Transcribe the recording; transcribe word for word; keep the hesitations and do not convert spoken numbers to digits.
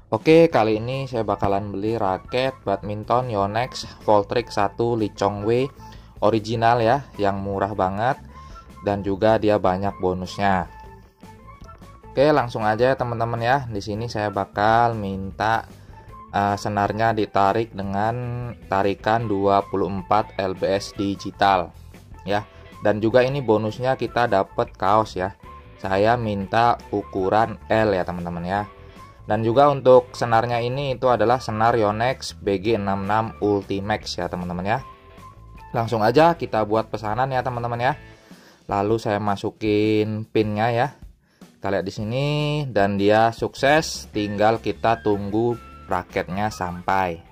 Oke, kali ini saya bakalan beli raket badminton Yonex Voltrix satu Lee Chong Wei original ya, yang murah banget dan juga dia banyak bonusnya. Oke, langsung aja ya teman-teman ya. Di sini saya bakal minta uh, senarnya ditarik dengan tarikan dua puluh empat L B S digital ya. Dan juga ini bonusnya kita dapat kaos ya. Saya minta ukuran L ya teman-teman ya. Dan juga untuk senarnya ini itu adalah senar Yonex B G enam puluh enam Ultimax ya teman-teman ya. Langsung aja kita buat pesanan ya teman-teman ya. Lalu saya masukin pinnya ya. Kita lihat di sini dan dia sukses, tinggal kita tunggu raketnya sampai.